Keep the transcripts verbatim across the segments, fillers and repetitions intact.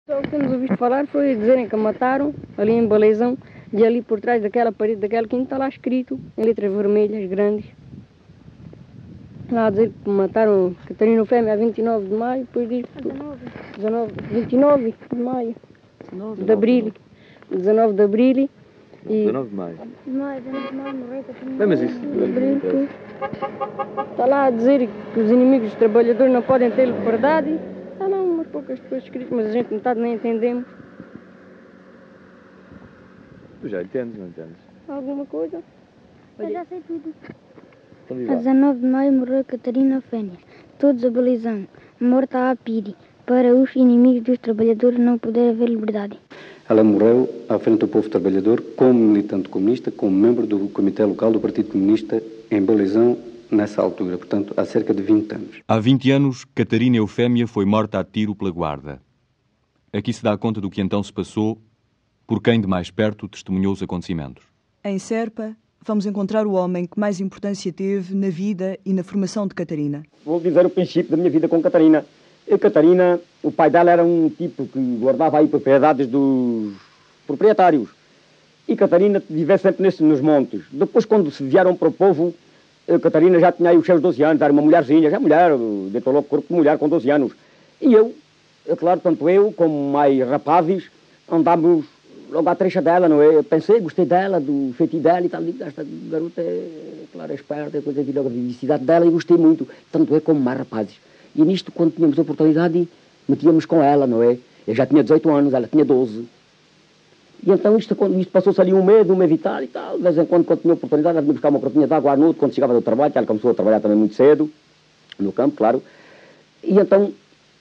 Só o que temos ouvido falar foi dizerem que mataram ali em Baleizão e ali por trás daquela parede, daquela quinta, está lá escrito em letras vermelhas, grandes. Lá a dizer que mataram Catarina Eufémia a vinte e nove de maio, depois diz dezenove, vinte e nove de maio, de abril, dezenove de abril. E dezenove de maio. Maio, dezenove de maio, morreu Catarina. Bem, mas isso... Abril, está lá a dizer que os inimigos dos trabalhadores não podem ter liberdade. Está lá umas poucas coisas escritas, mas a gente metade nem entendemos. Tu já entendes, não entendes? Alguma coisa? Eu já sei tudo. Então, diz A lá. dezenove de maio morreu Catarina Eufémia, todos a Baleizão, morta a piri, para os inimigos dos trabalhadores não poder haver liberdade. Ela morreu à frente do povo trabalhador como militante comunista, como membro do Comitê Local do Partido Comunista em Baleizão, nessa altura, portanto, há cerca de vinte anos. Há vinte anos, Catarina Eufémia foi morta a tiro pela guarda. Aqui se dá conta do que então se passou, por quem de mais perto testemunhou os acontecimentos. Em Serpa, vamos encontrar o homem que mais importância teve na vida e na formação de Catarina. Vou dizer o princípio da minha vida com Catarina. A Catarina, o pai dela era um tipo que guardava aí propriedades dos proprietários. E Catarina vivia sempre nesse, nos montes. Depois, quando se vieram para o povo, a Catarina já tinha aí os seus doze anos, era uma mulherzinha, já mulher, deitou logo corpo de mulher com doze anos. E eu, é claro, tanto eu como mais rapazes, andámos logo à trecha dela, não é? Eu pensei, gostei dela, do feitio dela e tal, digo, esta garota é, claro, é esperta, é coisa, vi logo a vivacidade dela e gostei muito, tanto eu como mais rapazes. E nisto, quando tínhamos a oportunidade, metíamos com ela, não é? Eu já tinha dezoito anos, ela tinha doze. E então isto, isto passou-se ali um mês, um mês e tal e tal. De vez em quando, quando tinha oportunidade, ela vinha buscar uma cropinha de água à noite, quando chegava do trabalho, que ela começou a trabalhar também muito cedo, no campo, claro. E então,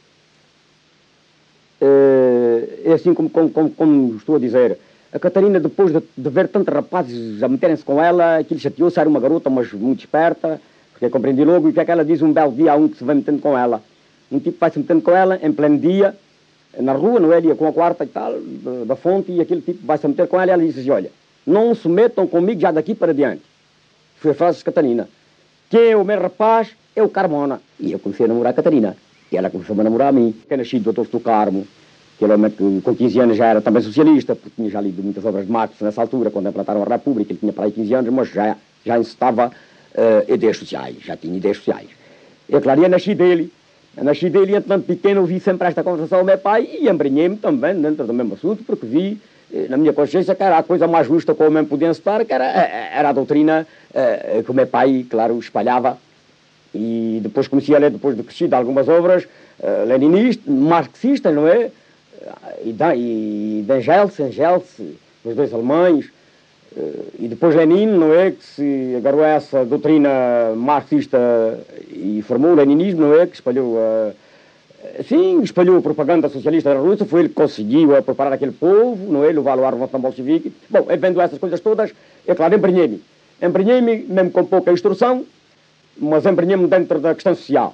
é assim como, como, como, como estou a dizer, a Catarina, depois de, de ver tantos rapazes a meterem-se com ela, aquilo chateou-se, era uma garota, mas muito esperta, porque compreendi logo, e o que é que ela diz um belo dia a um que se vai metendo com ela. Um tipo vai se metendo com ela, em pleno dia, na rua, não é? Dia com a quarta e tal, da, da fonte, e aquele tipo vai se meter com ela e ela diz assim, olha, não se metam comigo já daqui para diante. Foi a frase de Catarina. Que o meu rapaz é o Carmona. E eu comecei a namorar a Catarina. E ela começou a namorar a mim. Que é nascido do doutor do Carmo, que ele com quinze anos já era também socialista, porque tinha já lido muitas obras de Marx nessa altura, quando implantaram a República, ele tinha para aí quinze anos, mas já, já incitava uh, ideias sociais, já tinha ideias sociais. E claro, eu nasci dele. Eu nasci dele e, entanto, pequeno, ouvi sempre esta conversação ao meu pai e embrenhei-me também dentro do mesmo assunto, porque vi na minha consciência que era a coisa mais justa que o homem podia estar, que era, era a doutrina uh, que o meu pai, claro, espalhava. E depois comecei a ler, depois de crescido, algumas obras uh, leninistas, marxistas, não é? E de Engels, Engels, os dois alemães, uh, e depois Lenin, não é? Que se agarrou a essa doutrina marxista e formou o leninismo, não é? Que espalhou a... Sim, espalhou a propaganda socialista da Rússia, foi ele que conseguiu a preparar aquele povo, não é? Levá-lo à revolução bolchevique. Bom, vendo essas coisas todas, é claro, embrenhei-me. Embrenhei-me, mesmo com pouca instrução, mas embrenhei-me dentro da questão social.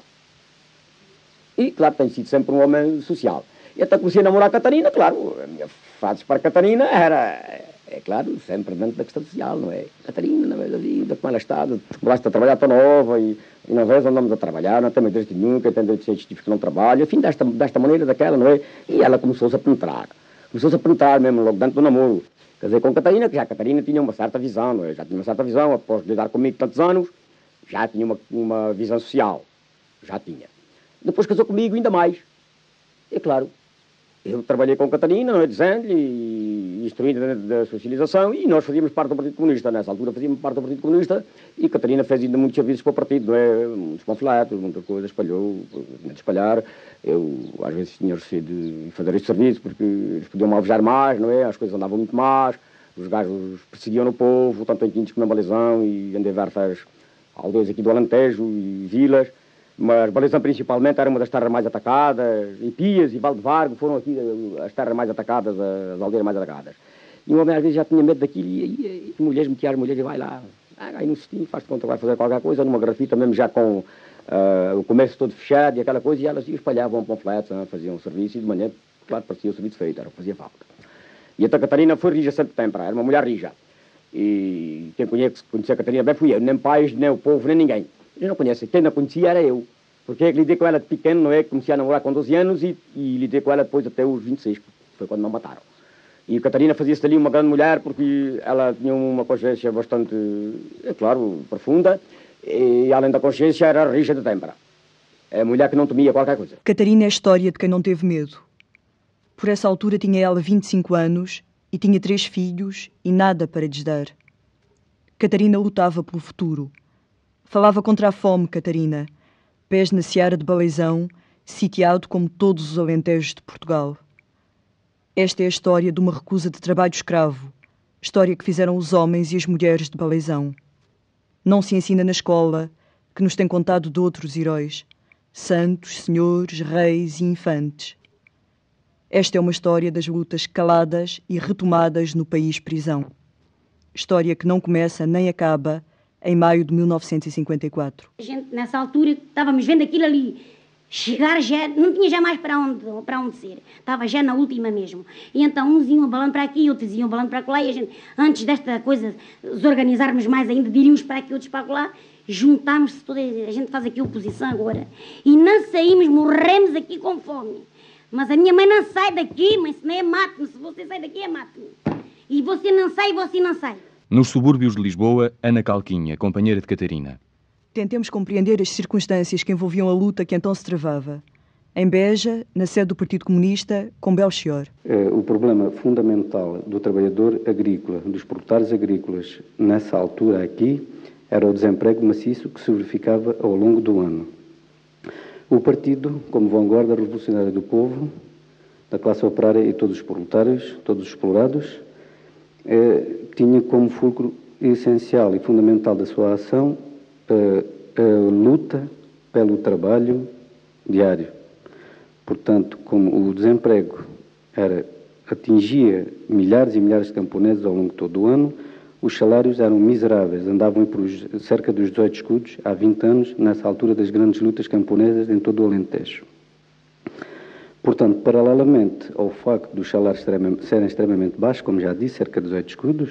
E, claro, tenho sido sempre um homem social. E até comecei a namorar a Catarina, claro, a minha frase para a Catarina era, é claro, sempre dentro da questão social, não é? Catarina, na da vida, como ela está, gosta de trabalhar tão nova e, e não vês, andamos a trabalhar, não tem direito nenhum, que tem direito de tipos que não trabalham, enfim, desta, desta maneira, daquela, não é? E ela começou-se a penetrar, começou-se a penetrar mesmo logo dentro do namoro. Quer dizer, com a Catarina, que já a Catarina tinha uma certa visão, não é? Já tinha uma certa visão, após lidar comigo tantos anos, já tinha uma, uma visão social, já tinha. Depois casou comigo ainda mais. É claro, eu trabalhei com a Catarina, não é, dizendo-lhe, instruindo dentro da socialização, e nós fazíamos parte do Partido Comunista. Nessa altura fazíamos parte do Partido Comunista, e a Catarina fez ainda muitos serviços para o partido, não é? Muitos panfletos, muita coisa, espalhou, tinha de espalhar. Eu, às vezes, tinha recebido de fazer este serviço, porque eles podiam malvejar mais, não é? As coisas andavam muito más, os gajos perseguiam no povo, tanto em Quintos como na Baleizão, e em diversas aldeias aqui do Alentejo e vilas. Mas Baleizão principalmente era uma das terras mais atacadas, e Pias e Valdevargo foram aqui as terras mais atacadas, as aldeias mais atacadas. E um homem às vezes já tinha medo daquilo, e, e, e mulheres metia as mulheres e vai lá, ah, aí no cestinho, faz de conta que vai fazer qualquer coisa, numa grafita mesmo já com uh, o comércio todo fechado e aquela coisa, e elas espalhavam panfletos, né, faziam um serviço, e de manhã, claro, parecia o serviço feito, era o que fazia falta. E a Catarina foi rija sempre tempo, era uma mulher rija. E quem conhece, conhecia a Catarina bem fui eu, nem pais, nem o povo, nem ninguém. Eu não conheço, quem não conhecia era eu. Porque lidei com ela de pequeno, não é? Comecei a namorar com doze anos e, e lidei com ela depois até os vinte e seis, foi quando me mataram. E a Catarina fazia-se ali uma grande mulher porque ela tinha uma consciência bastante, é claro, profunda, e além da consciência era rija de têmpera. É a mulher que não temia qualquer coisa. Catarina é a história de quem não teve medo. Por essa altura tinha ela vinte e cinco anos e tinha três filhos e nada para lhes dar. Catarina lutava pelo futuro. Falava contra a fome, Catarina, pés na seara de Baleizão, sitiado como todos os alentejos de Portugal. Esta é a história de uma recusa de trabalho escravo, história que fizeram os homens e as mulheres de Baleizão. Não se ensina na escola, que nos tem contado de outros heróis, santos, senhores, reis e infantes. Esta é uma história das lutas caladas e retomadas no país prisão. História que não começa nem acaba em maio de mil novecentos e cinquenta e quatro. A gente, nessa altura, estávamos vendo aquilo ali, chegar já, não tinha já mais para onde, para onde ser, estava já na última mesmo. E então uns iam balando para aqui, outros iam balando para lá, e a gente, antes desta coisa, desorganizarmos mais ainda, diríamos para aqui, outros para lá, juntámos-se toda, a gente faz aqui oposição agora, e não saímos, morremos aqui com fome. Mas a minha mãe não sai daqui, mãe, se não é mate-me, se você sai daqui é mate-me. E você não sai, você não sai. Nos subúrbios de Lisboa, Ana Calquinha, companheira de Catarina. Tentemos compreender as circunstâncias que envolviam a luta que então se travava. Em Beja, na sede do Partido Comunista, com Belchior. O problema fundamental do trabalhador agrícola, dos proletários agrícolas, nessa altura aqui, era o desemprego maciço que se verificava ao longo do ano. O partido, como vanguarda revolucionária do povo, da classe operária e todos os proletários, todos os explorados, eh, tinha como fulcro essencial e fundamental da sua ação eh, a luta pelo trabalho diário. Portanto, como o desemprego era, atingia milhares e milhares de camponeses ao longo de todo o ano, os salários eram miseráveis, andavam por cerca dos dezoito escudos há vinte anos, nessa altura das grandes lutas camponesas em todo o Alentejo. Portanto, paralelamente ao facto dos salários serem extremamente baixos, como já disse, cerca de dezoito escudos,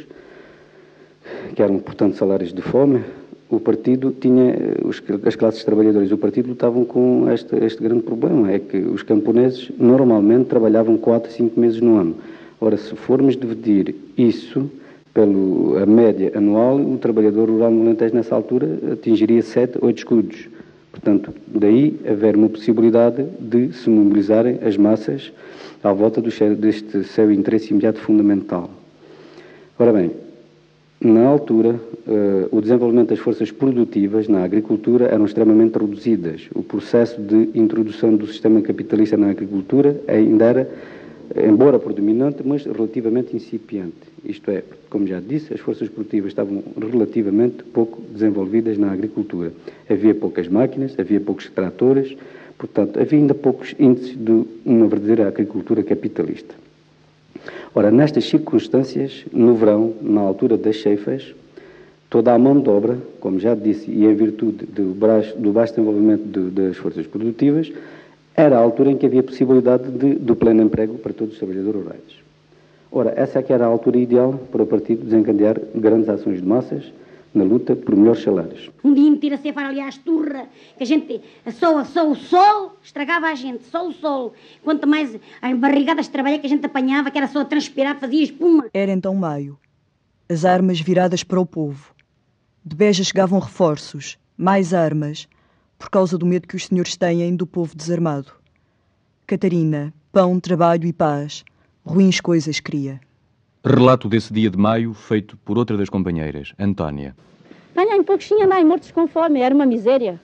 que eram, portanto, salários de fome, o partido tinha, os, as classes trabalhadoras do partido lutavam com este, este grande problema, é que os camponeses normalmente trabalhavam quatro, cinco meses no ano. Ora, se formos dividir isso pela média anual, o trabalhador rural no Alentejo nessa altura atingiria sete, oito escudos. Portanto, daí haver uma possibilidade de se mobilizarem as massas à volta do, deste seu interesse imediato fundamental. Ora bem, na altura, uh, o desenvolvimento das forças produtivas na agricultura eram extremamente reduzidas. O processo de introdução do sistema capitalista na agricultura ainda era, embora predominante, mas relativamente incipiente. Isto é, como já disse, as forças produtivas estavam relativamente pouco desenvolvidas na agricultura. Havia poucas máquinas, havia poucos tratores, portanto, havia ainda poucos índices de uma verdadeira agricultura capitalista. Ora, nestas circunstâncias, no verão, na altura das ceifas, toda a mão de obra, como já disse, e em virtude do baixo, do baixo desenvolvimento de, das forças produtivas, era a altura em que havia possibilidade de, do pleno emprego para todos os trabalhadores rurais. Ora, essa é que era a altura ideal para o partido desencadear grandes ações de massas na luta por melhores salários. Um dia me tira a cefar ali à esturra, que a gente, só, só o sol estragava a gente, só o sol. Quanto mais as barrigadas de trabalho que a gente apanhava, que era só a transpirar, fazia espuma. Era então maio. As armas viradas para o povo. De Beja chegavam reforços, mais armas, por causa do medo que os senhores têm do povo desarmado. Catarina, pão, trabalho e paz, ruins coisas cria. Relato desse dia de maio, feito por outra das companheiras, Antónia. Olha, em poucos tinha mais mortos com fome, era uma miséria.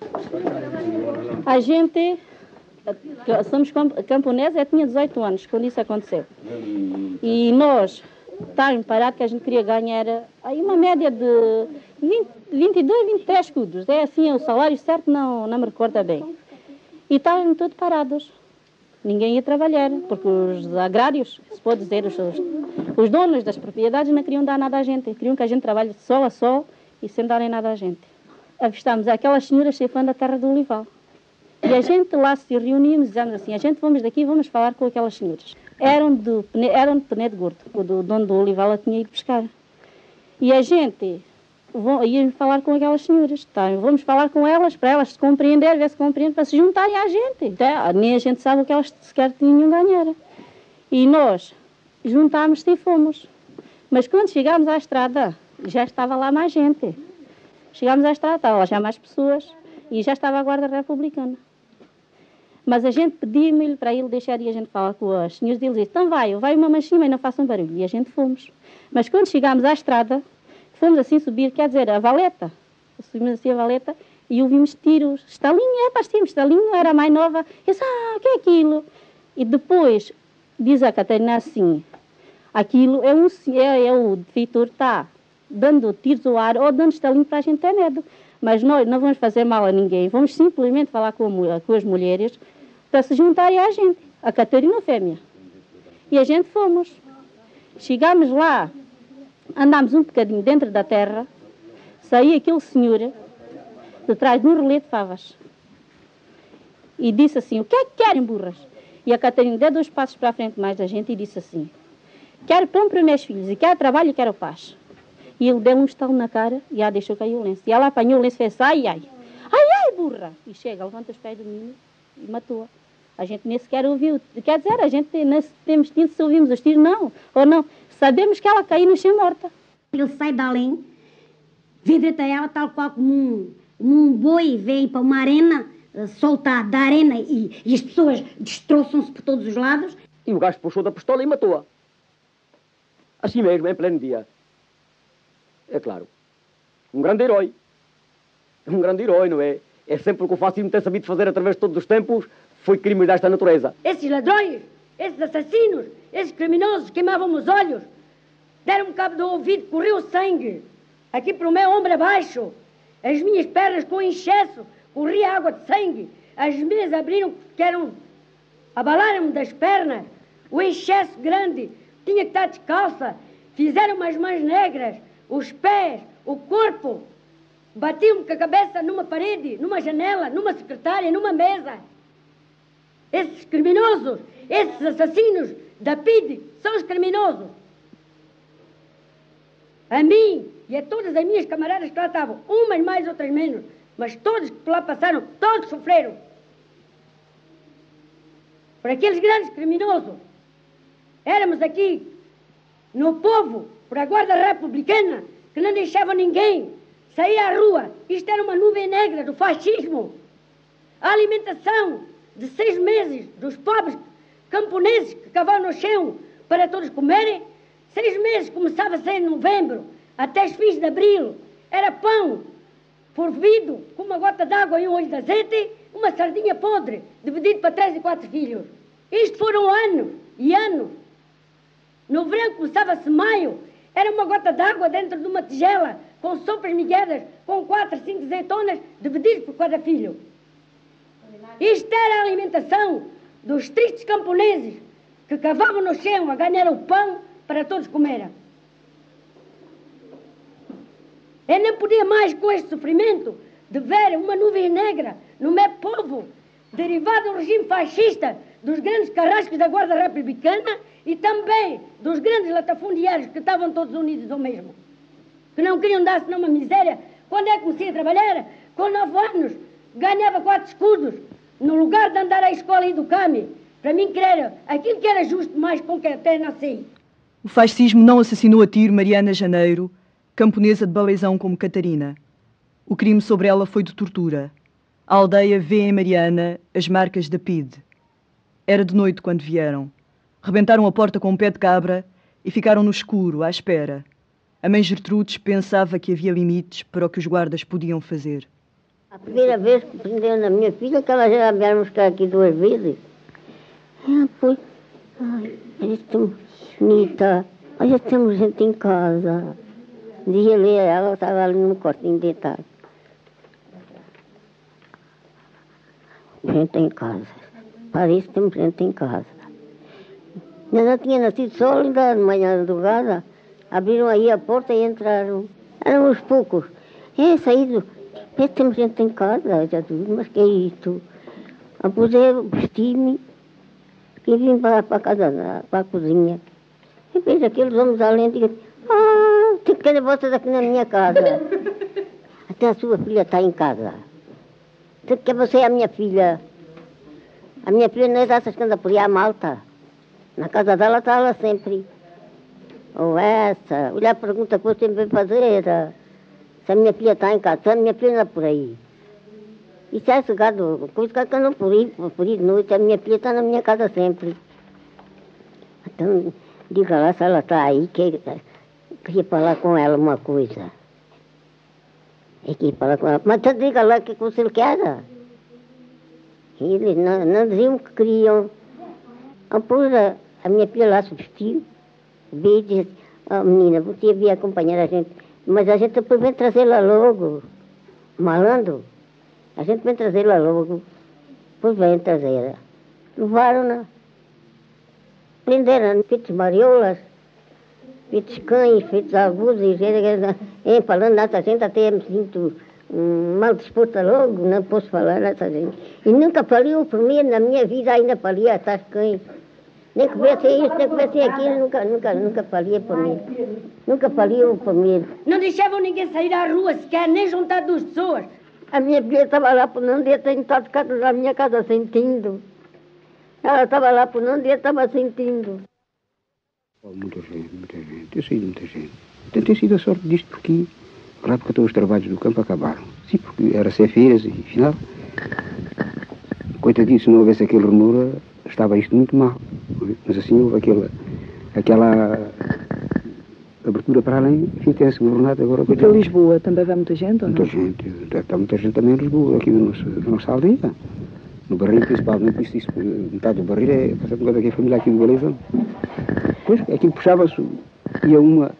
A gente, somos camponeses, eu tinha dezoito anos quando isso aconteceu. E nós, estávamos parados, que a gente queria ganhar aí uma média de vinte, vinte e dois, vinte e três escudos. É assim, o salário certo não, não me recorda bem. E estávamos todos parados. Ninguém ia trabalhar, porque os agrários, se pode dizer, os, os donos das propriedades não queriam dar nada à gente. Queriam que a gente trabalhe sol a sol e sem darem nada à gente. Avistámos aquelas senhoras ceifando a terra do olival. E a gente lá se reuníamos dizendo assim, a gente vamos daqui, vamos falar com aquelas senhoras. Eram de, eram de Penedo Gordo, o do dono do olival a tinha ido pescar. E a gente vão, íamos falar com aquelas senhoras. Tá? Vamos falar com elas, para elas se compreender, ver se compreendem, para se juntarem à gente. Tá? Nem a gente sabe o que elas sequer tinham ganhar. E nós juntámos-se e fomos. Mas quando chegámos à estrada, já estava lá mais gente. Chegámos à estrada, estava lá já mais pessoas e já estava a Guarda Republicana. Mas a gente pedimos-lhe para ele deixar e a gente falar com as senhoras dele e disse, então vai, vai uma manchinha e não façam barulho. E a gente fomos. Mas quando chegámos à estrada, fomos assim subir, quer dizer, a valeta. Subimos assim a valeta e ouvimos tiros. Estalinho, é, pastimos, estalinho, era a mais nova. Eu disse, ah, o que é aquilo? E depois, diz a Catarina assim, aquilo é, um, é, é o feitor está dando tiros ao ar ou dando estalinho para a gente ter medo. Mas nós não vamos fazer mal a ninguém, vamos simplesmente falar com, a, com as mulheres para se juntarem à gente, a Catarina fêmea. E a gente fomos. Chegámos lá, andámos um bocadinho dentro da terra, saiu aquele senhor de trás de um relé de favas e disse assim, o que é que querem, burras? E a Catarina deu dois passos para a frente mais da gente e disse assim, quero pão para os meus filhos, e quero trabalho e quero paz. E ele deu um estalo na cara e ela deixou cair o lenço. E ela apanhou o lenço e fez, ai, ai, ai, ai, burra. E chega, levanta os pés do menino e matou-a. A gente nem sequer ouviu. Quer dizer, a gente nem temos tido se ouvimos os tiros, não. Ou não. Sabemos que ela caiu no chão morta. Ele sai de além, vem direito a ela, tal qual como um, um boi vem para uma arena, soltar da arena e, e as pessoas destroçam-se por todos os lados. E o gajo puxou da pistola e matou-a. Assim mesmo, em pleno dia. É claro. Um grande herói. Um grande herói, não é? É sempre o que o fascismo tem sabido fazer através de todos os tempos, foi crimes desta natureza. Esses ladrões, esses assassinos, esses criminosos queimavam-me os olhos, deram-me cabo do ouvido, correu sangue, aqui para o meu ombro abaixo, as minhas pernas com excesso, corria água de sangue, as minhas abriram, que eram, abalaram-me das pernas, o excesso grande, tinha que estar descalça, fizeram-me as mãos negras, os pés, o corpo, batiam-me com a cabeça numa parede, numa janela, numa secretária, numa mesa. Esses criminosos, esses assassinos da P I D são os criminosos. A mim e a todas as minhas camaradas que lá estavam, umas mais, outras menos, mas todos que lá passaram, todos sofreram. Por aqueles grandes criminosos. Éramos aqui, no povo, por a Guarda Republicana, que não deixava ninguém sair à rua. Isto era uma nuvem negra do fascismo. A alimentação de seis meses dos pobres camponeses que cavavam no chão para todos comerem, seis meses começava-se em novembro, até os fins de abril, era pão fervido com uma gota de água e um olho de azeite, uma sardinha podre, dividido para três e quatro filhos. Isto foram anos e anos. No verão começava-se maio, era uma gota de água dentro de uma tigela, com sopas miguedas, com quatro, cinco azeitonas, divididas por cada filho. Isto era a alimentação dos tristes camponeses que cavavam no chão a ganhar o pão para todos comerem. Eu não podia mais com este sofrimento de ver uma nuvem negra no meu povo, derivado do regime fascista, dos grandes carrascos da Guarda Republicana e também dos grandes latafundiários que estavam todos unidos ao mesmo. Que não queriam dar senão uma miséria. Quando é que comecei a trabalhar? Com nove anos, ganhava quatro escudos, no lugar de andar à escola e educar-me. Para mim, que era aquilo que era justo mais com que até nasci. O fascismo não assassinou a tiro Mariana Janeiro, camponesa de Baleizão como Catarina. O crime sobre ela foi de tortura. A aldeia vê em Mariana as marcas da P I D. Era de noite quando vieram. Rebentaram a porta com um pé de cabra e ficaram no escuro, à espera. A mãe Gertrudes pensava que havia limites para o que os guardas podiam fazer. A primeira vez que prenderam a minha filha, que ela já vieram buscar aqui duas vezes. Ela foi, ai, tão bonita, olha, temos gente em casa. Dizia ali, ela estava ali no quartinho deitada. Gente em casa. Parece que temos gente em casa. Ainda não tinha nascido sol, ainda de manhã de madrugada. Abriram aí a porta e entraram. Eram uns poucos. É, saído. Parece que temos gente em casa. Já tudo, mas que é isto? Após eu vesti-me e vim para, para a casa, para a cozinha. E vejo aqueles homens além e digo, ah, Tu quer vocês aqui na minha casa? Até a sua filha está em casa. Tu quer você é a minha filha? A minha filha não é dessas que anda por aí à malta. Na casa dela está ela sempre. Ou essa. Olha a pergunta que você me veio fazer. Se a minha filha está em casa, se a minha filha anda por aí. Isso é segado. Coisa que eu não por aí, por aí de noite. A minha filha está na minha casa sempre. Então, diga lá se ela está aí, que queria falar com ela uma coisa. É que falar com ela. Mas então diga lá o que você quer. Eles não, não diziam o que queriam. Depois a, a minha filha lá se vestiu. Veio e disse, oh, menina, você vir acompanhar a gente. Mas a gente depois vem trazê-la logo. Malandro. A gente vem trazê-la logo. Depois vem trazer-la. Levaram-na. Prenderam feitos mariolas, feitos cães, feitos abusos, e falando nessa gente até me sinto um, mal disposta logo, não posso falar nessa gente. E nunca falei por mim, na minha vida ainda falei a essas cães. Nem que viesse isso, nem que viesse aquilo, nunca, nunca, nunca falei por mim. Nunca falei por mim. Não deixavam ninguém sair à rua sequer, nem juntar duas pessoas. A minha filha estava lá por não dia, tenho estado cá na minha casa sentindo. Ela estava lá por não dia, estava sentindo. Muita gente, muita gente. Eu sei de muita gente. Então tem sido a sorte disto porque, claro, porque todos os trabalhos do campo acabaram. Sim, porque era ser feiras e, afinal, coitadinho, se não houvesse aquele rumor, estava isto muito mal. Mas assim houve aquela, aquela abertura para além, enfim, tem-se governado agora. E para Lisboa também vai muita gente, ou não? Muita gente. Está muita gente também em Lisboa, aqui na nossa, na nossa aldeia. No Barreiro, principalmente, isso, isso, metade do Barreiro é, por causa da família aqui do Balizão. Pois, aquilo puxava-se, ia uma,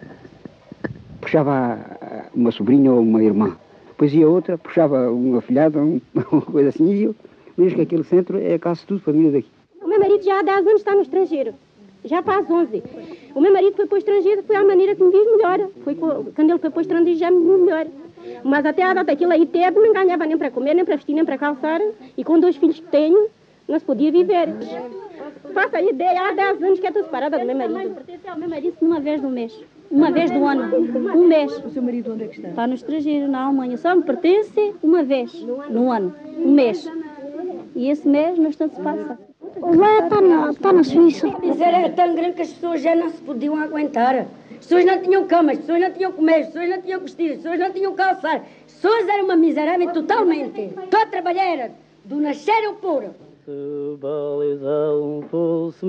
puxava uma sobrinha ou uma irmã. Depois ia outra, puxava uma afilhada, um, uma coisa assim, e eu, vejo que aquele centro é quase tudo família daqui. O meu marido já há dez anos está no estrangeiro, já faz onze. O meu marido foi para o estrangeiro, foi a maneira que me diz melhor. Foi quando ele foi para o estrangeiro já me viu melhor. Mas até a data aquilo aí teve, não ganhava nem para comer, nem para vestir, nem para calçar. E com dois filhos que tenho, não se podia viver. Faça a ideia, há dez anos que eu estou separada do meu marido. Pertence ao meu marido uma vez no mês. Uma vez do ano. Um mês. O seu marido onde é que está? Está no estrangeiro, na Alemanha. Só me pertence uma vez no ano. Um mês. E esse mês não está se passa. Lá está na, está na Suíça. A miséria era tão grande que as pessoas já não se podiam aguentar. As pessoas não tinham cama, as pessoas não tinham comer, as pessoas não tinham vestir, as pessoas não tinham calçar. As pessoas eram uma miserável totalmente. Estou a trabalhar do nascer ao pôr. Se Balizão fosse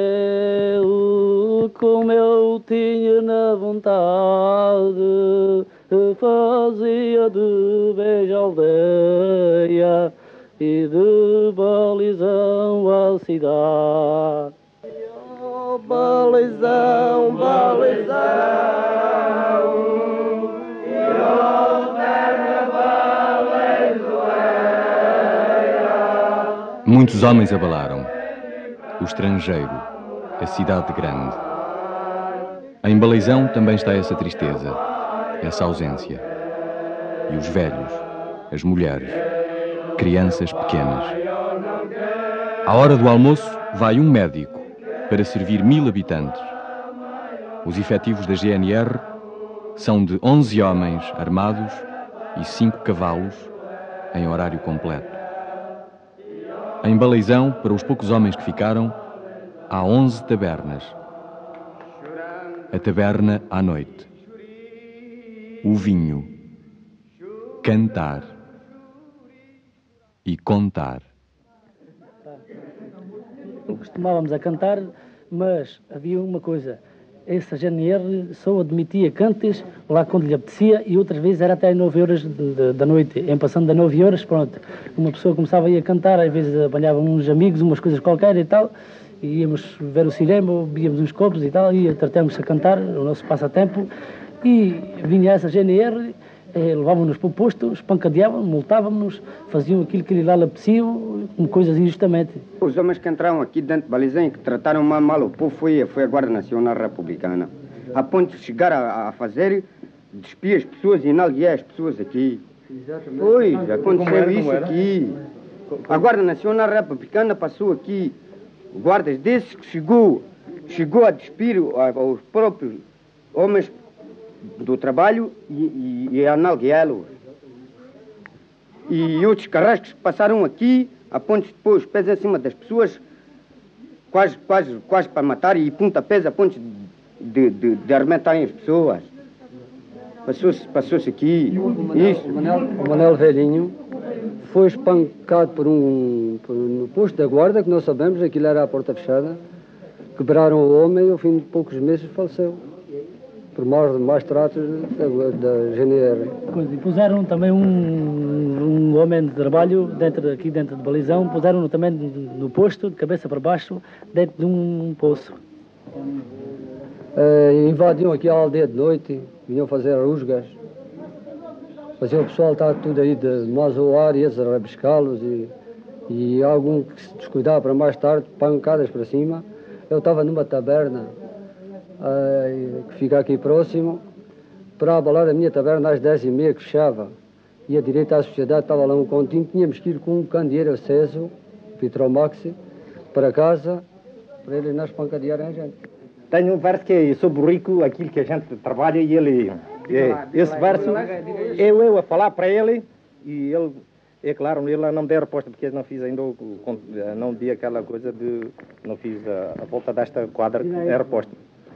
meu, como eu tinha na vontade, fazia de Beja aldeia e de Balizão a cidade. Oh, Balizão, Balizão, e oh, terra balizoeira. Muitos homens abalaram. O estrangeiro, a cidade grande. Em Balizão também está essa tristeza, essa ausência. E os velhos, as mulheres, crianças pequenas. À hora do almoço, vai um médico para servir mil habitantes. Os efetivos da G N R são de onze homens armados e cinco cavalos em horário completo. Em Balizão, para os poucos homens que ficaram, há onze tabernas. A taberna à noite. O vinho. Cantar. E contar. Costumávamos a cantar, mas havia uma coisa. Essa G N R só admitia cantes lá quando lhe apetecia e outras vezes era até às nove horas de, de, da noite. Em passando das nove horas, pronto, uma pessoa começava a ir a cantar, às vezes apanhava uns amigos, umas coisas qualquer e tal, e íamos ver o cinema, bebíamos uns copos e tal, e tratamos a cantar, o nosso passatempo, e vinha essa G N R, eh, levavam-nos para o posto, espancadeavam, multavam-nos, faziam aquilo que lhe lá apetecia, com coisas injustamente. Os homens que entraram aqui dentro de Balizão e que trataram mal, mal o povo foi, foi a Guarda Nacional Republicana. A ponto de chegar a, a fazer, despir as pessoas e nalguear as pessoas aqui. Exatamente. Pois, aconteceu era, isso aqui. A Guarda Nacional Republicana passou aqui, guardas desses que chegou, chegou a despir aos próprios homens do trabalho e, e, e analgueá-los. E outros carrascos passaram aqui, a pontos de pôr os pés em cima das pessoas, quase, quase, quase para matar, e pontapés a pontos de, de, de arrebentarem as pessoas. Passou-se passou-se aqui. Isso. O Manel, o Manel Velhinho foi espancado por um, por, no posto da guarda, que nós sabemos, aquilo era a porta fechada. Quebraram o homem e ao fim de poucos meses faleceu. Por maus, maus tratos da, da G N R. E puseram também um, um homem de trabalho dentro, aqui dentro de Balizão, puseram-no também no posto, de cabeça para baixo, dentro de um poço. Uh, invadiam aqui a aldeia de noite, vinham fazer rusgas. Faziam o pessoal estar tudo aí de mais ao ar e eles a rabiscá-los e, e algum que se descuidava para mais tarde, pancadas para cima. Eu estava numa taberna uh, que fica aqui próximo, para abalar a minha taberna às dez e meia que fechava. E a direita à sociedade estava lá um continho, tínhamos que ir com um candeeiro aceso, Vitromaxi, para casa, para eles não espancadearem a gente. Tenho um verso que é sobre o rico, aquilo que a gente trabalha, e ele... É, esse verso, eu, eu a falar para ele, e ele, é claro, ele não me deu a resposta, porque eu não fiz ainda, não di aquela coisa de... Não fiz a, a volta desta quadra, é a resposta.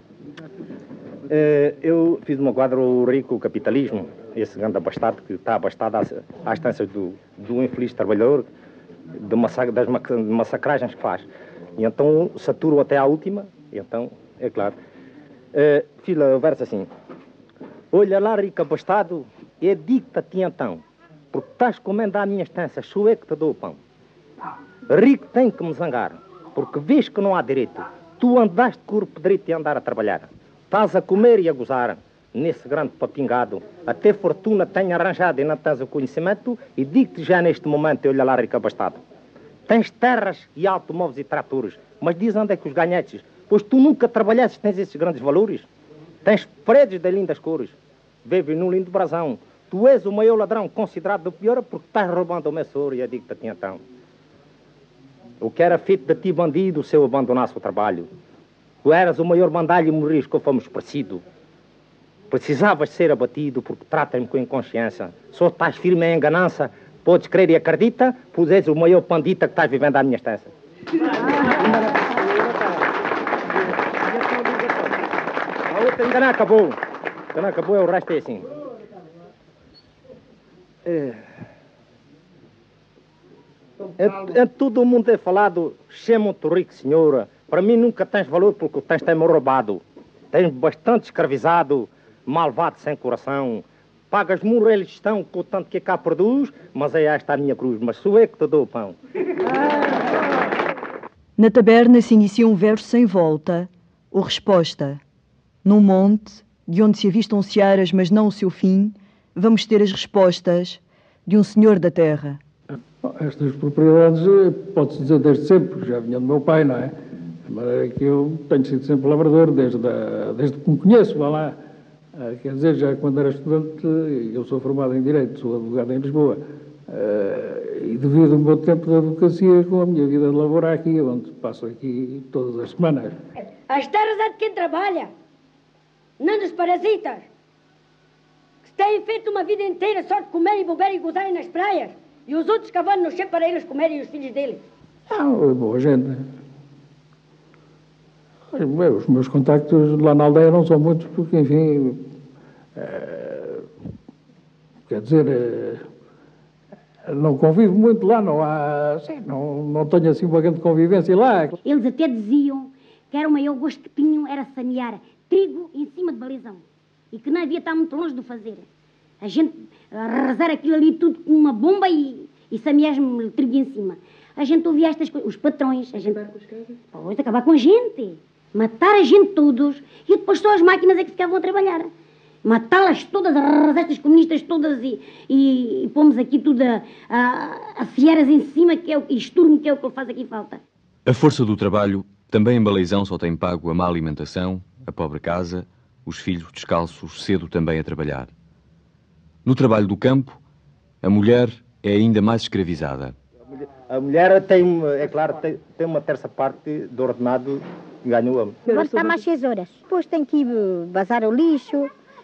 É, eu fiz uma quadra, o rico capitalismo, esse grande abastado, que está abastado às, às instâncias do, do infeliz trabalhador, de massac, das massacragens que faz. E então saturo até à última, e então... É claro. Uh, fiz o verso assim. Olha lá, rico abastado, é dicta-te então, porque estás comendo à minha estância, sou eu que te dou o pão. Rico tem que me zangar, porque vês que não há direito. Tu andaste de corpo direito e andar a trabalhar. Estás a comer e a gozar, nesse grande papingado. Até fortuna tenho arranjado e não tens o conhecimento, e digo-te já neste momento, olha lá, rico abastado. Tens terras e automóveis e tratores, mas diz onde é que os ganhetes? Pois tu nunca trabalhaste, tens esses grandes valores. Tens prédios de lindas cores. Vives num lindo brasão. Tu és o maior ladrão, considerado o pior, porque estás roubando o meu soro, e eu digo-te então. O que era feito de ti, bandido, se eu abandonasse o trabalho? Tu eras o maior bandalho e morrias que fomos parecido. Precisavas ser abatido, porque trata-me com inconsciência. Só estás firme em enganança, podes crer e acredita, pois és o maior pandita que estás vivendo à minha estância. A outra ainda não acabou. Ainda não acabou, o resto é assim. É... É, é, todo mundo é falado, chama-te rico, senhora. Para mim nunca tens valor porque tens tem-me roubado. Tens bastante escravizado, malvado sem coração. Pagas-me um relistão com o tanto que cá produz, mas é esta a minha cruz, mas sou eu que te dou o pão. Na taberna se inicia um verso sem volta, ou resposta. Num monte, de onde se avistam searas, mas não o seu fim, vamos ter as respostas de um senhor da terra. Estas propriedades, pode-se dizer desde sempre, porque já vinha do meu pai, não é? De maneira que eu tenho sido sempre lavrador, desde, a, desde que me conheço, vá lá. Quer dizer, já quando era estudante, eu sou formado em Direito, sou advogado em Lisboa. E devido ao meu tempo de advocacia, com a minha vida de labor aqui, onde passo aqui todas as semanas. As terras é de quem trabalha, não dos parasitas, que têm feito uma vida inteira só de comer e beber e gozarem nas praias, e os outros cavando no chão para eles comerem os filhos deles. Ah, boa gente. Os meus contactos lá na aldeia não são muitos, porque, enfim, é, quer dizer, é, não convivo muito lá, não há, sim, não, não tenho assim uma grande convivência lá. Eles até diziam que era o maior gosto que tinham era semear trigo em cima de Balizão, e que não havia estar muito longe de fazer. A gente arrasar aquilo ali tudo com uma bomba e, e semear trigo em cima. A gente ouvia estas coisas, os patrões, a gente... Pois, acabar com a gente. Matar a gente todos, e depois só as máquinas é que ficavam a trabalhar. Matá-las todas, arrasar estas comunistas todas e, e, e pomos aqui tudo a, a, a fieiras em cima, que é o esturmo, que é o que faz aqui falta. A força do trabalho também em Balizão só tem pago a má alimentação, a pobre casa, os filhos descalços cedo também a trabalhar. No trabalho do campo, a mulher é ainda mais escravizada. A mulher tem, é claro, tem, tem uma terça parte do ordenado que ganha o homem. Agora está mais seis horas. Depois tem que ir bazar o lixo,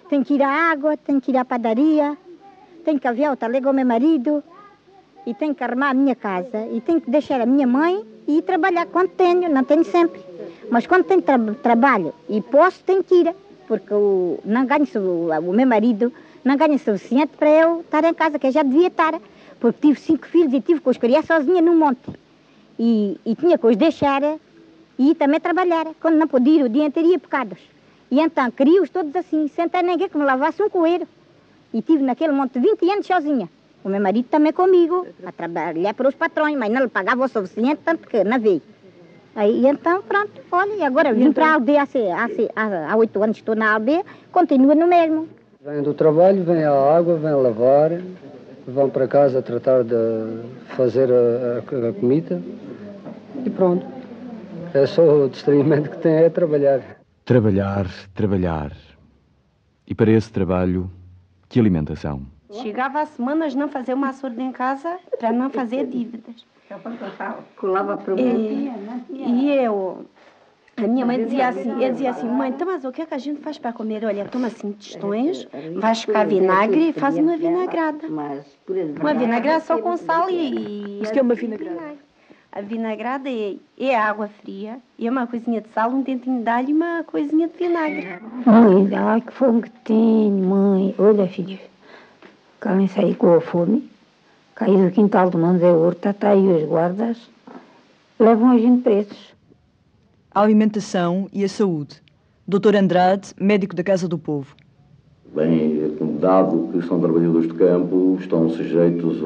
Tenho que ir à água, tenho que ir à padaria, tenho que aviar o talego ao meu marido e tenho que arrumar a minha casa e tenho que deixar a minha mãe e ir trabalhar quando tenho, não tenho sempre. Mas quando tenho tra trabalho e posso, tenho que ir, porque o, não ganho, o, o meu marido não ganha suficiente para eu estar em casa, que eu já devia estar, porque tive cinco filhos e tive que os criar sozinha no monte. E, e tinha que os deixar e ir também trabalhar, quando não podia ir o dia inteiro ia pecados. E então criei-os todos assim, sem ter ninguém que me lavasse um coelho. E tive naquele monte vinte anos sozinha. O meu marido também comigo, a trabalhar para os patrões, mas não lhe pagava o suficiente, tanto que não veio. Aí então, pronto, olha, e agora vim para a aldeia, há, há, há oito anos estou na aldeia, continua no mesmo. Vêm do trabalho, vêm à água, vêm lavar, vão para casa tratar de fazer a, a, a comida e pronto. É só o distraimento que tem é trabalhar. Trabalhar, trabalhar. E para esse trabalho, que alimentação? Chegava a semanas não fazer uma açúcar em casa para não fazer dívidas. Colava para o e, e eu, a minha mãe dizia assim, eu dizia assim, mãe, então, mas o que é que a gente faz para comer? Olha, toma assim tostões, vais cá vinagre e faz uma vinagrada. Uma vinagrada só com sal e... Isto é uma vinagrada? A vinagrada é, é água fria, é uma coisinha de sal, um dentinho de alho e uma coisinha de vinagre. Mãe, ai que fome que tenho, mãe. Olha, filhos, calem-se aí com a fome. Caí do quintal do Mano Zé Horta, está aí os guardas, levam a gente presos. A alimentação e a saúde. doutor Andrade, médico da Casa do Povo. Bem, dado que são trabalhadores de campo, estão sujeitos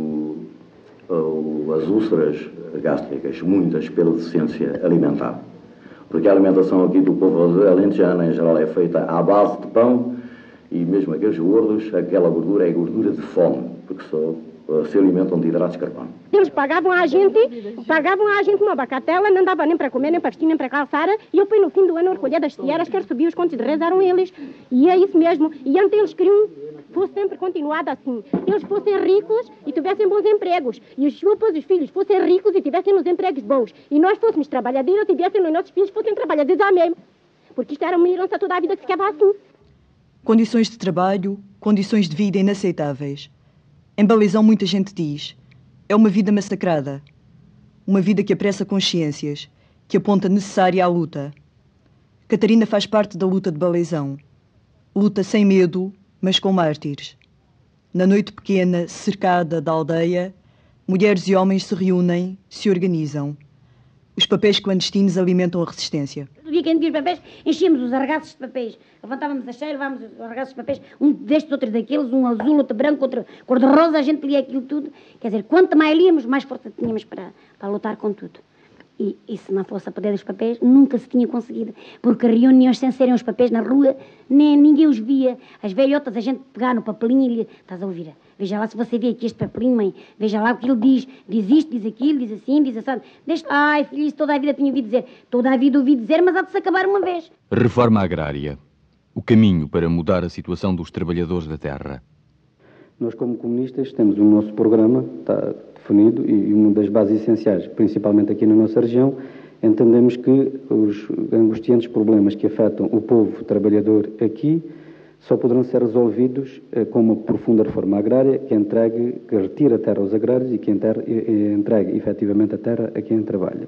ao, ao, às úlceras gástricas, muitas pela deficiência alimentar. Porque a alimentação aqui do povo alentejano, em geral, é feita à base de pão e mesmo aqueles gordos, aquela gordura é gordura de fome, porque só se alimentam de hidratos de carbono. Eles pagavam a gente, pagavam a gente uma bacatela, não dava nem para comer, nem para vestir, nem para calçar, e eu fui no fim do ano a recolher das tiaras, quero subir os contos de reis, eram eles. E é isso mesmo. E antes eles queriam que fosse sempre continuado assim. Eles fossem ricos e tivessem bons empregos. E os depois os filhos fossem ricos e tivessem uns empregos bons. E nós fôssemos trabalhadeiros e tivessem os nossos filhos fossem trabalhadeiros à mesma. Porque isto era uma herança toda a vida que ficava assim. Condições de trabalho, condições de vida inaceitáveis. Em Balizão muita gente diz, é uma vida massacrada, uma vida que apressa consciências, que aponta necessária à luta. Catarina faz parte da luta de Balizão. Luta sem medo, mas com mártires. Na noite pequena, cercada da aldeia, mulheres e homens se reúnem, se organizam. Os papéis clandestinos alimentam a resistência. O dia que a gente via os papéis, enchíamos os arregaços de papéis. Levantávamos a cheia, levávamos os arregaços de papéis, um destes, outro daqueles, um azul, outro branco, outro cor-de-rosa, a gente lia aquilo tudo. Quer dizer, quanto mais líamos, mais força tínhamos para, para lutar com tudo. E, e se não fosse a poder dos papéis, nunca se tinha conseguido. Porque reuniões sem serem os papéis na rua, nem ninguém os via. As velhotas, a gente pegar no papelinho e lhe... Estás a ouvir? Veja lá se você vê aqui este papelinho, mãe. Veja lá o que ele diz. Diz isto, diz aquilo, diz assim, diz assim. Deixa... Ai, filho, isso toda a vida tinha ouvido dizer. Toda a vida ouvi dizer, mas há de se acabar uma vez. Reforma agrária. O caminho para mudar a situação dos trabalhadores da terra. Nós, como comunistas, temos o nosso programa, está definido, e uma das bases essenciais, principalmente aqui na nossa região, entendemos que os angustiantes problemas que afetam o povo trabalhador aqui só poderão ser resolvidos eh, com uma profunda reforma agrária que entregue, que retire a terra aos agrários e que entre, e, entregue efetivamente a terra a quem trabalha.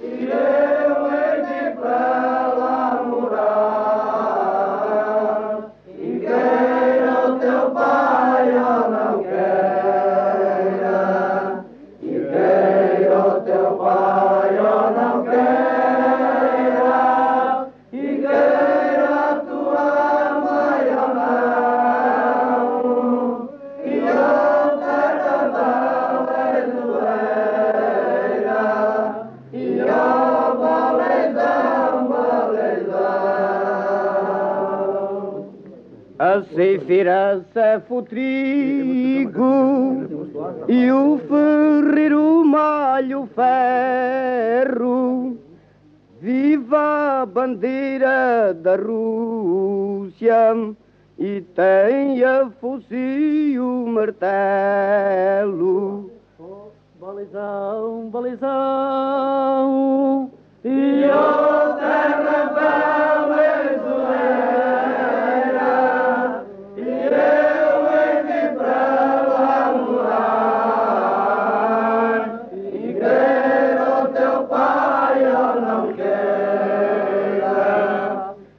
A ceifirança foi trigo e o ferreiro malha o ferro. Viva a bandeira da Rússia e tem a foice e o martelo. Balizão, balizão, e a terra venezuela.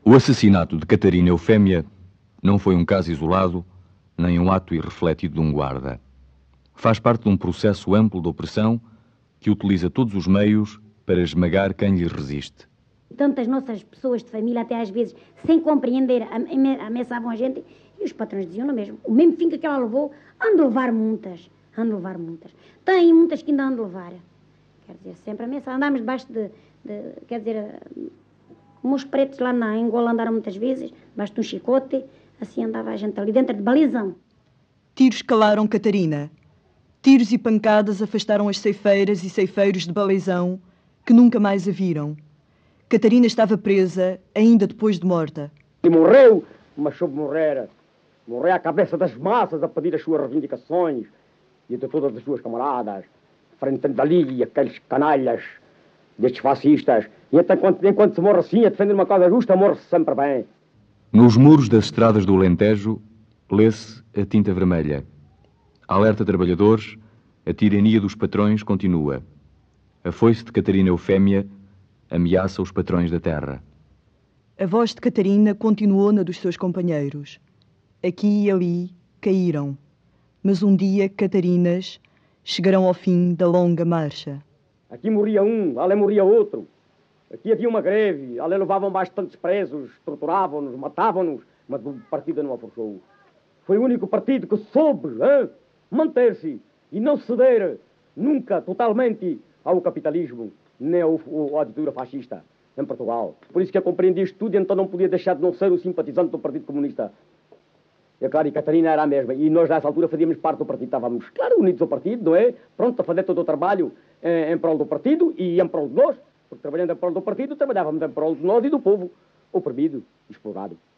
O assassinato de Catarina Eufémia não foi um caso isolado, nem um ato irrefletido de um guarda. Faz parte de um processo amplo de opressão que utiliza todos os meios para esmagar quem lhe resiste. Tantas nossas pessoas de família, até às vezes, sem compreender, ameaçavam a gente, e os patrões diziam o mesmo. O mesmo fim que ela levou, ando a levar muitas, ando a levar muitas. Tem muitas que ainda ando a levar. Quer dizer, sempre ameaçar. Andámos debaixo de, de, quer dizer, como os pretos lá na Angola andaram muitas vezes, debaixo de um chicote, assim andava a gente ali dentro de balizão. Tiros calaram Catarina. Tiros e pancadas afastaram as ceifeiras e ceifeiros de Balizão, que nunca mais a viram. Catarina estava presa, ainda depois de morta. E morreu, mas soube morrer. Morreu à cabeça das massas a pedir as suas reivindicações e de todas as suas camaradas, frente dali aqueles canalhas, destes fascistas. E até enquanto, enquanto se morre assim, a defender uma causa justa, morre-se sempre bem. Nos muros das estradas do Alentejo, lê-se a tinta vermelha. Alerta trabalhadores, a tirania dos patrões continua. A foice de Catarina Eufémia ameaça os patrões da terra. A voz de Catarina continuou na dos seus companheiros. Aqui e ali caíram, mas um dia Catarinas chegarão ao fim da longa marcha. Aqui morria um, ali morria outro. Aqui havia uma greve, ali levavam bastantes presos, torturavam-nos, matavam-nos, mas o partido não afrouxou. Foi o único partido que soube hein, manter-se e não ceder nunca totalmente ao capitalismo, nem ao, ao, à ditadura fascista em Portugal. Por isso que eu compreendi isto tudo e então não podia deixar de não ser o simpatizante do Partido Comunista. E claro, e Catarina era a mesma. E nós, nessa altura, fazíamos parte do partido. Estávamos, claro, unidos ao partido, não é? Pronto a fazer todo o trabalho em, em prol do partido e em prol de nós. Porque trabalhando em prol do partido, trabalhávamos em prol de nós e do povo oprimido, explorado.